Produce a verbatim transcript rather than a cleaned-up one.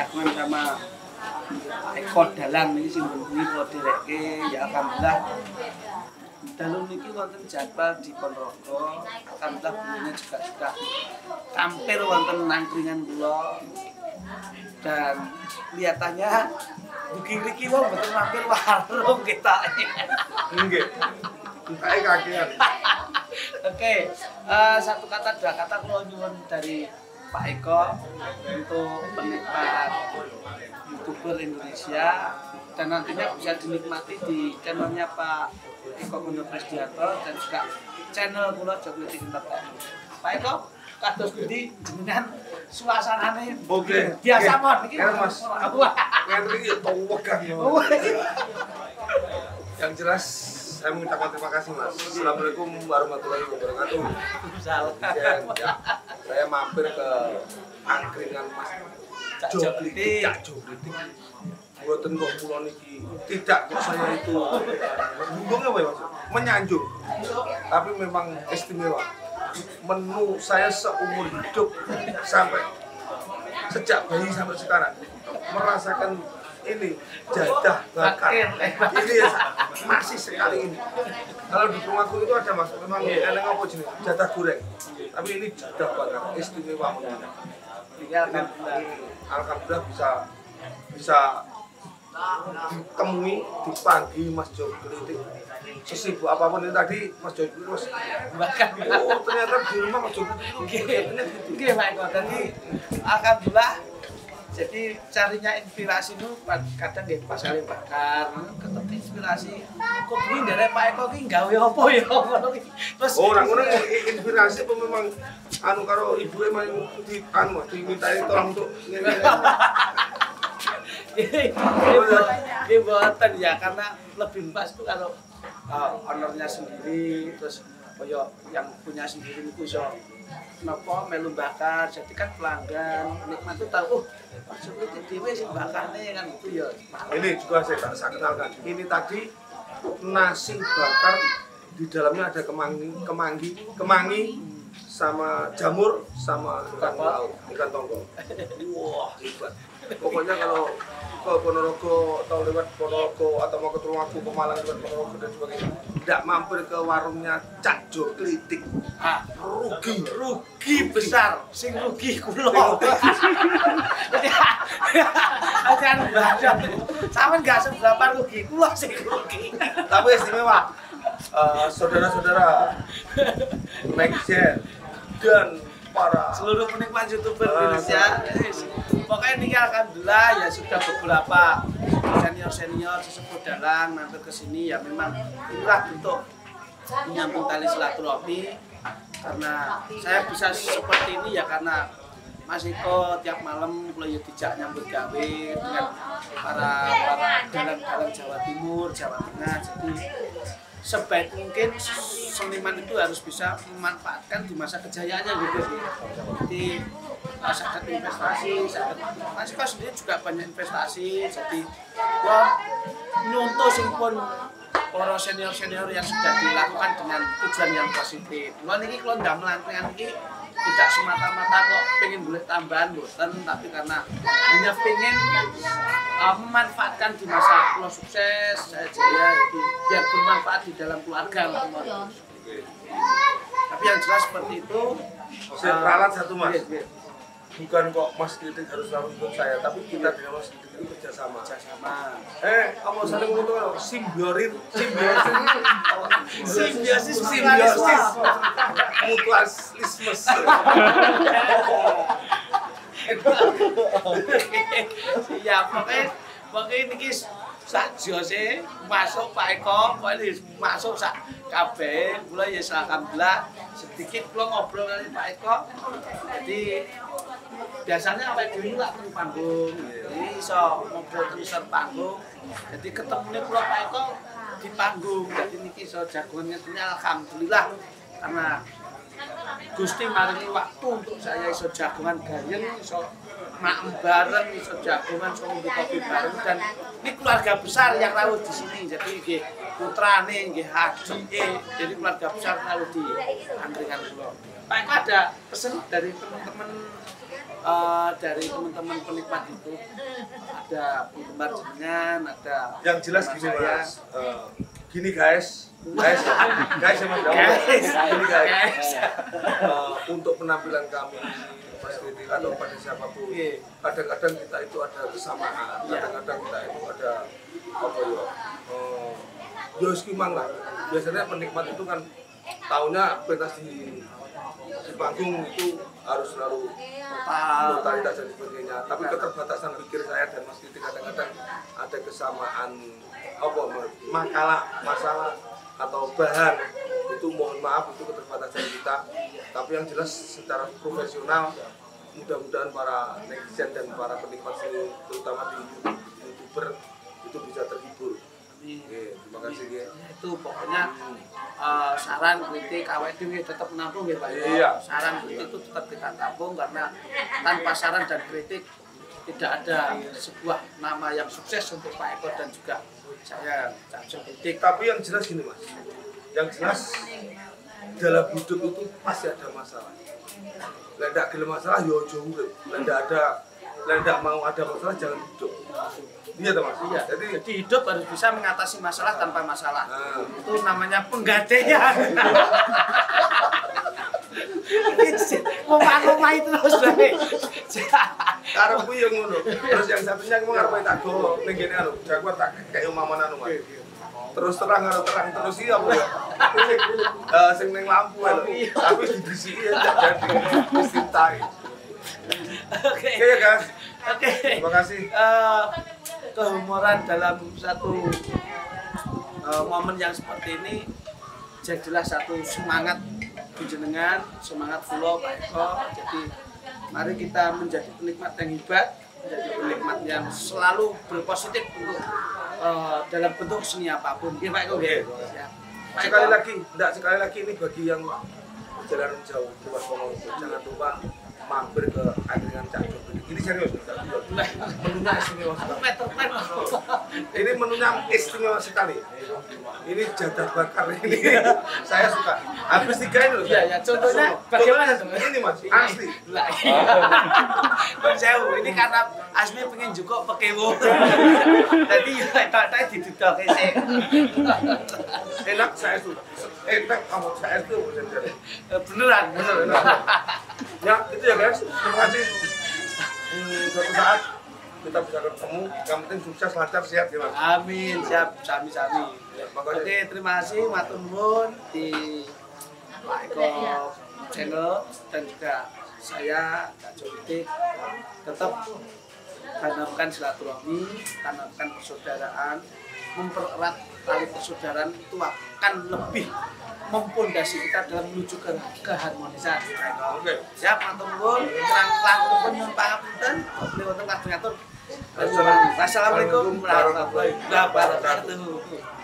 jagungan sama Eko Dalang ini sing bengi kula dereke ya alhamdulillah. Dalu niki wonten jadwal di Ponorogo, alhamdulillah beliaunya juga sudah tampil wonten nangkringan kula. Dan kelihatannya booking niki wong mboten mampir warung kita. Nggih. Kae kakean. Oke, uh, satu kata dua kata kula nyuwun dari Pak Eko untuk penikmat YouTuber Indonesia dan nantinya bisa dinikmati di channelnya Pak Eko Gundo Presdianto dan juga channel kula Jogletik Entertainment. Pak Eko, kados pundi jenengan suasanane? Oke. Biasa mon iki. Mas. Aku Ngene iki tau wegang. Yang jelas saya mengucapkan terima kasih Mas. Assalamualaikum warahmatullahi wabarakatuh. salah. Ya, saya mampir ke angkringan Mas Cak Jogletik, Cak Jogletik. Buatan kok kula niki tidak kok saya itu bunggungnya apa ya Mas? Menyanjung. Tapi memang istimewa. Menu saya seumur hidup sampai sejak bayi sampai sekarang merasakan ini jadah bakar ini ya, masih sekali ini. Kalau di rumahku itu ada Mas, memang eneng apa jenis jadah goreng, tapi ini jadah bakar istimewa menurut. Tinggal kan Alhamdulillah bisa bisa ditemui dipanggil Mas Jogletik. Sesibuk apapun itu tadi Mas Jogletik Mas bahkan oh ternyata di rumah Mas Jogletik itu oke Pak Eko, jadi alhamdulillah jadi carinya inspirasi itu kadang nggih pas kali bakar ketemu inspirasi kok begini dari Pak Eko ki gawe apa ya ngono iki terus oh orang ngono inspirasi apa memang anu karo ibu emang di anu dimintai tolong untuk ini buatan ya karena lebih pas itu kalau uh, ownernya sendiri terus koyo yang punya sendiri itu so nopo melu bakar jadi kan pelanggan nikmat itu tahu oh seperti dewe sing bakarnya kan itu ya ini juga saya tak saya kenalkan ini tadi nasi bakar di dalamnya ada kemangi kemangi kemangi sama jamur sama ikan laut ikan tongkol wah hebat pokoknya kalau ke Ponorogo atau lewat Ponorogo atau mau ke rumahku ke Malang lewat Ponorogo dan sebagainya tidak mampir ke warungnya Cak Jogletik ah, rugi rugi besar sing rugi kula ajan badan sampean enggak seberapa rugi kula sing rugi tapi istimewa uh, saudara-saudara Nextgen dan para seluruh penikmat YouTuber Indonesia. Pokoknya ini alhamdulillah ya sudah beberapa senior-senior sesepuh dalang mampir ke sini ya memang inilah bentuk menyambung tali silaturahmi karena saya bisa seperti ini ya karena Mas Eko tiap malam kalau ya dijak nyambut gawe dengan para para dalang-dalang Jawa Timur, Jawa Tengah jadi sebaik mungkin seniman itu harus bisa memanfaatkan di masa kejayaannya gitu sih. Jadi sangat investasi, sangat Mas Eko sendiri juga banyak investasi. Jadi wah nyontoh sing pun para senior-senior yang sudah dilakukan dengan tujuan yang positif. Lo niki kalau ndak melantungan niki tidak semata-mata kok pengen boleh tambahan boten, tapi karena hanya pengen uh, memanfaatkan di masa lo sukses, saya jaya, jadi biar bermanfaat di dalam keluarga. Tapi yang jelas seperti itu. saya ralat satu Mas. Iya, iya. Bukan kok Mas Jogletik harus selalu ikut saya, tapi kita dengan Mas Jogletik itu kerjasama. Kerjasama. Eh, kamu saling menguntungkan simbiosis, simbiosis, Simbiosis, simbiosis, mutualisme. Ya pokoknya pokoknya ini sak jose masuk Pak Eko, pokoknya masuk sak kabeh, mulai ya alhamdulillah sedikit kula ngobrol dengan Pak Eko. Jadi biasanya apa dulu lah di panggung, jadi iso ngobrol terus panggung. Jadi ketemunya kula Pak Eko di panggung, jadi niki iso jagongan ngetnya alhamdulillah karena Gusti maringi waktu untuk saya iso jagongan gayeng, iso maem bareng, iso jagongan, iso ngombe kopi bareng dan ini keluarga besar yang lalu di sini. Jadi nggih putrane, nggih adike, jadi keluarga besar lalu di angkringan kula. Pak Eko ada pesan dari teman-teman uh, dari teman-teman penikmat itu ada penggemar jenengan, ada yang jelas gini saya. Mas, uh, gini guys, guys, guys sama Daud, Guys. gini guys, Guys. Uh, untuk penampilan kami Mas Kritik atau pada siapapun, Iya. kadang-kadang kita itu ada kesamaan, Iya. kadang-kadang kita itu ada apa ya, uh, ya skimang lah. Biasanya penikmat itu kan taunya pentas di di panggung itu harus selalu Total. totalitas dan sebagainya, tapi keterbatasan pikir saya dan Mas Kritik kadang-kadang ada kesamaan apa makalah masalah atau bahan itu, mohon maaf itu keterbatasan kita, tapi yang jelas secara profesional mudah-mudahan para netizen dan para penikmat seni terutama di YouTuber itu bisa terhibur. Oke, terima kasih ya. Itu pokoknya uh, saran kritik awet dhewe tetap menampung ya Pak. Iya. Saran kritik itu tetap kita tampung karena tanpa saran dan kritik tidak ada sebuah nama yang sukses untuk Pak Eko dan juga saya Cak Jo Kritik. Tapi yang jelas gini Mas, yang jelas dalam hidup itu pasti ada masalah. Lah ndak gelem masalah yo aja urip. Lah ndak ada, lah ndak mau ada masalah jangan hidup. Iya toh Mas. Iya. Jadi Jadi hidup harus bisa mengatasi masalah tanpa masalah. Nah. Itu namanya penggadaian. Ngomong-ngomong terus deh. karepku yo ngono. Terus yang satunya aku ngarepe tak go ning kene anu, Jaguar tak kayak omaman anu Mas. Terus terang anu terang terus iya apa ya? Eh sing ning lampu lho. Tapi dibisiki ya jadi wis tintai. Oke. Oke ya guys. Oke. Terima kasih. Eh, kehumoran dalam satu uh, momen yang seperti ini jadilah satu semangat jenengan, semangat kula Pak Eko. Jadi mari kita menjadi penikmat yang hebat, menjadi penikmat yang selalu berpositif untuk uh, dalam bentuk seni apapun. Iya Pak Eko. Oke. Ya. Pak Sekali Eko. lagi, enggak sekali lagi ini bagi yang perjalanan jauh keluar Ponorogo, jangan lupa mampir ke angkringan Cak Jo Kritik. Ini serius, menunya istimewa sekali. Meter meter. Ini menunya istimewa sekali. Ini jadah bakar ini. Saya suka. Habis tiga ini loh. Iya ya, contohnya bagaimana tuh? Ini Mas, asli. Lah. Bang Sewu, ini karena asli pengen juga pekewo. Tadi ya tak didudoke sih. Enak saya suka. Enak kamu saya itu Beneran, bener. bener. Ya, itu ya guys. Terima kasih. Hmm, suatu saat kita bisa ketemu. Yang penting sukses, lancar, sehat ya Mas. Amin, siap, sami-sami. Ya, makanya. Oke, terima kasih matur nuwun di Pak Eko channel dan juga saya Cak Jo Kritik tetap tanamkan silaturahmi, tanamkan persaudaraan, mempererat tali persaudaraan itu akan lebih mempondasi kita dalam menuju ke keharmonisan. Oke. Siap, matur nuwun, kirang langkung nyuwun pangapunten, beli wonten ngatur-ngatur. Assalamualaikum Wassalamualaikum warahmatullahi wabarakatuh.